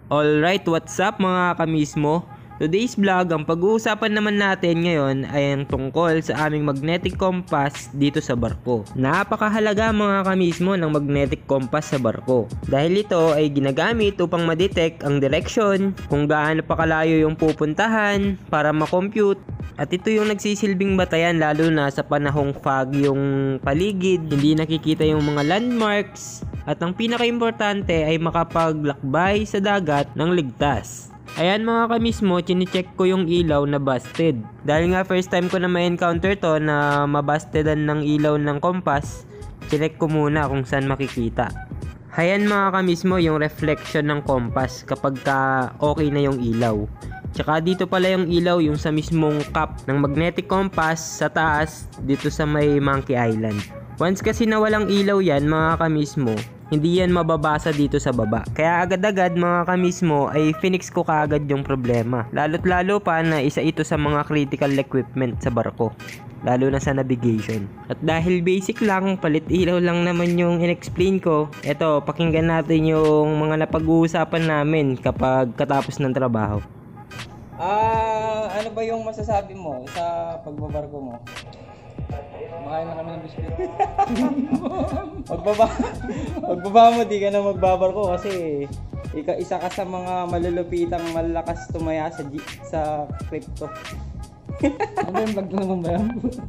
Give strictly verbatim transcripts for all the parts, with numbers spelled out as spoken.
Alright, what's up mga kamismo? Today's vlog, ang pag-uusapan naman natin ngayon ay ang tungkol sa aming magnetic compass dito sa barko. Napakahalaga mga kamismo ng magnetic compass sa barko dahil ito ay ginagamit upang ma-detect ang direction, kung gaano pa kalayo yung pupuntahan para ma-compute. At ito yung nagsisilbing batayan lalo na sa panahong fog yung paligid, hindi nakikita yung mga landmarks. At ang pinaka-importante ay makapaglakbay sa dagat ng ligtas. Ayan mga kamismo, chine-check ko yung ilaw na busted. Dahil nga first time ko na ma-encounter to na mabustedan ng ilaw ng compass, chinek ko muna kung saan makikita. Ayan mga kamismo yung reflection ng compass kapag ka okay na yung ilaw. Tsaka dito pala yung ilaw yung sa mismong cap ng magnetic compass sa taas dito sa may Monkey Island. Once kasi na walang ilaw yan mga kamismo, hindi yan mababasa dito sa baba. Kaya agad-agad mga kamismo ay finix ko kaagad yung problema. Lalo't lalo pa na isa ito sa mga critical equipment sa barko. Lalo na sa navigation. At dahil basic lang, palit ilaw lang naman yung in-explain ko. Eto, pakinggan natin yung mga napag-uusapan namin kapag katapos ng trabaho. Ah, ano ba yung masasabi mo sa pagbabarko mo? Makain na kami ng biscuit. Magbaba, magbaba mo, di ka na magbabarko kasi ika, isa ka sa mga malulupitang malakas tumaya sa G, sa crypto. Ano yung vlog naman ba yan?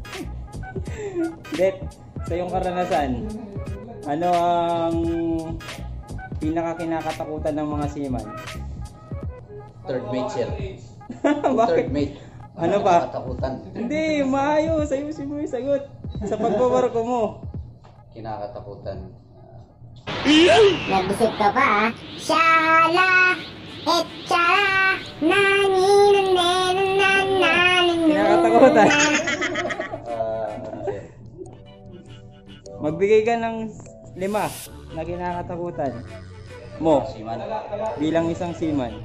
Det, sa iyong karanasan, ano ang pinaka kinakatakutan ng mga seaman? Third mate, sir. Bakit? Third mate. Ano ba? Kinakatakutan. Hindi, maayos. Ayusin mo yung sagot. Sa pagbabarko mo. Kinakatakutan. Nag-isip ka pa ah. Shala, etchala, nani, nanene, nanani, Kinakatakutan. Ah, ano, sir? Magbigay ka ng lima na kinakatakutan mo Seaman. bilang isang seaman.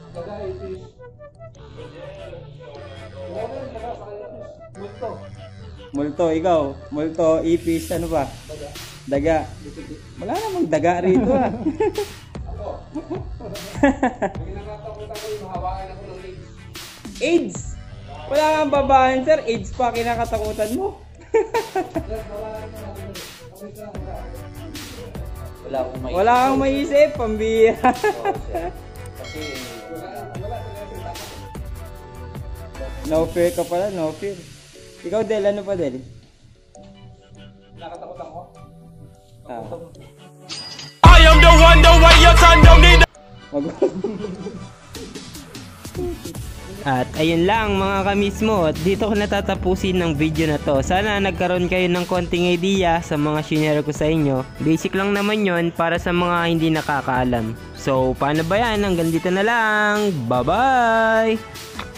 Multo, ikaw. Multo, ipis, ano ba? Daga. Wala namang daga rito ah. AIDS! Wala kang babahan sir, AIDS pa kinakatakutan mo. Wala akong maisip. Wala kang maisip, pambira. Oo, sir. Kasi, No fear ka pala, no fear. Ikaw Del, ano pa Del? nakatakutan ko. Ah. I am the one, the way your son don't need. Mag- At ayun lang mga kamismo, at dito ko natatapusin ng video na to. Sana nagkaroon kayo ng konting idea sa mga shinare ko sa inyo. Basic lang naman yon para sa mga hindi nakakaalam. So paano ba yan? Hanggang dito na lang. Bye bye!